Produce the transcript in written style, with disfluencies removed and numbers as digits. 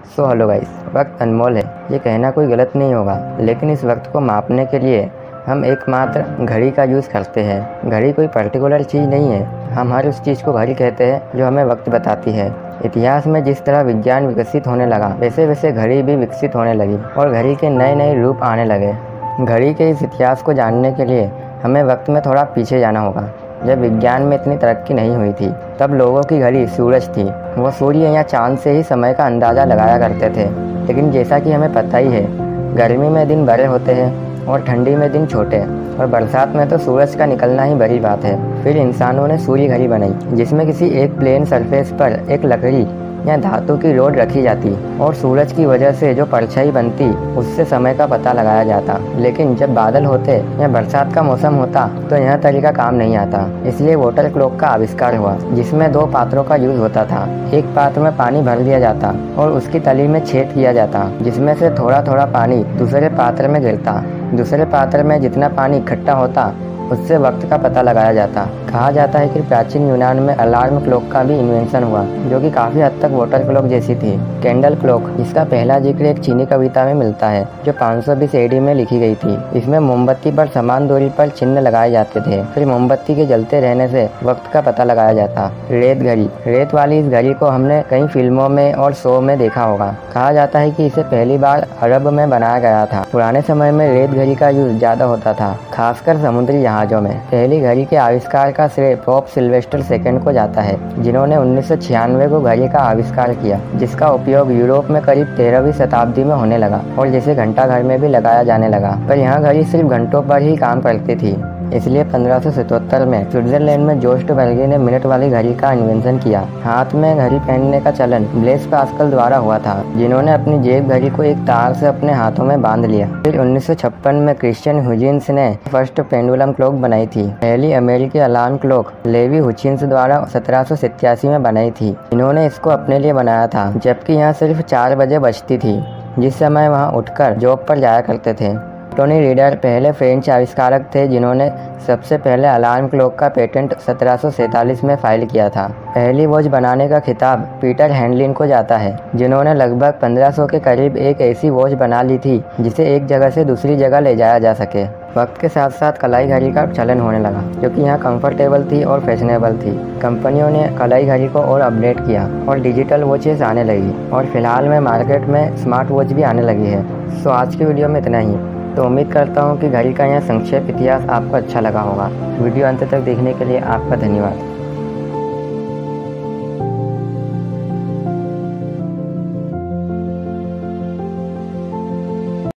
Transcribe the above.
Hello guys, वक्त अनमोल है, ये कहना कोई गलत नहीं होगा। लेकिन इस वक्त को मापने के लिए हम एकमात्र घड़ी का यूज़ करते हैं। घड़ी कोई पर्टिकुलर चीज़ नहीं है, हम हर उस चीज़ को घड़ी कहते हैं जो हमें वक्त बताती है। इतिहास में जिस तरह विज्ञान विकसित होने लगा, वैसे वैसे घड़ी भी विकसित होने लगी और घड़ी के नए नए रूप आने लगे। घड़ी के इस इतिहास को जानने के लिए हमें वक्त में थोड़ा पीछे जाना होगा। जब विज्ञान में इतनी तरक्की नहीं हुई थी, तब लोगों की घड़ी सूरज थी। वो सूर्य या चांद से ही समय का अंदाज़ा लगाया करते थे। लेकिन जैसा कि हमें पता ही है, गर्मी में दिन बड़े होते हैं और ठंडी में दिन छोटे, और बरसात में तो सूरज का निकलना ही बड़ी बात है। फिर इंसानों ने सूर्य घड़ी बनाई, जिसमें किसी एक प्लेन सरफेस पर एक लकड़ी या धातु की रोड रखी जाती और सूरज की वजह से जो परछाई बनती, उससे समय का पता लगाया जाता। लेकिन जब बादल होते या बरसात का मौसम होता तो यह तरीका काम नहीं आता। इसलिए वाटर क्लॉक का आविष्कार हुआ, जिसमें 2 पात्रों का यूज होता था। एक पात्र में पानी भर दिया जाता और उसकी तली में छेद किया जाता, जिसमें से थोड़ा थोड़ा पानी दूसरे पात्र में गिरता। दूसरे पात्र में जितना पानी इकट्ठा होता, उससे वक्त का पता लगाया जाता। कहा जाता है कि प्राचीन यूनान में अलार्म क्लॉक का भी इन्वेंशन हुआ, जो कि काफ़ी हद तक वाटर क्लॉक जैसी थी। कैंडल क्लॉक, जिसका पहला जिक्र एक चीनी कविता में मिलता है, जो 520 AD में लिखी गई थी। इसमें मोमबत्ती पर समान दूरी पर चिन्ह लगाए जाते थे, फिर मोमबत्ती के जलते रहने से वक्त का पता लगाया जाता। रेत घड़ी, रेत वाली इस घड़ी को हमने कई फिल्मों में और शो में देखा होगा। कहा जाता है कि इसे पहली बार अरब में बनाया गया था। पुराने समय में रेत घड़ी का यूज ज़्यादा होता था, खासकर समुद्री जहाजों में। पहली घड़ी के आविष्कार का श्रेय पोप सिल्वेस्टर II को जाता है, जिन्होंने 1996 को घड़ी का आविष्कार किया, जिसका उपयोग यूरोप में करीब 13वीं शताब्दी में होने लगा और जिसे घंटाघर में भी लगाया जाने लगा। पर यहाँ घड़ी सिर्फ घंटों पर ही काम करती थी। इसलिए 1577 में स्विट्जरलैंड में जोस्ट बर्गे ने मिनट वाली घड़ी का इन्वेंशन किया। हाथ में घड़ी पहनने का चलन ब्लेस पास्कल द्वारा हुआ था, जिन्होंने अपनी जेब घड़ी को एक तार से अपने हाथों में बांध लिया। फिर 1956 में क्रिश्चियन हुजिन्स ने फर्स्ट पेंडुलम क्लॉक बनाई थी। पहली अमेरिकी अलार्म क्लॉक लेवी हुचिन्स द्वारा 1787 में बनाई थी। इन्होंने इसको अपने लिए बनाया था, जबकि यहाँ सिर्फ 4 बजे बजती थी, जिस समय वहाँ उठकर जॉब पर जाया करते थे। टोनी रीडर पहले फ्रेंच आविष्कारक थे, जिन्होंने सबसे पहले अलार्म क्लॉक का पेटेंट 1747 में फाइल किया था। पहली वॉच बनाने का खिताब पीटर हैंडलिन को जाता है, जिन्होंने लगभग 1500 के करीब एक ऐसी वॉच बना ली थी जिसे एक जगह से दूसरी जगह ले जाया जा सके। वक्त के साथ साथ कलाई घड़ी का चलन होने लगा, जो कि यहाँ कंफर्टेबल थी और फैशनेबल थी। कंपनियों ने कलाई घड़ी को और अपडेट किया और डिजिटल वॉचेस आने लगी, और फिलहाल में मार्केट में स्मार्ट वॉच भी आने लगी है। सो आज की वीडियो में इतना ही। तो उम्मीद करता हूँ कि घड़ी का यह संक्षेप इतिहास आपको अच्छा लगा होगा। वीडियो अंत तक देखने के लिए आपका धन्यवाद।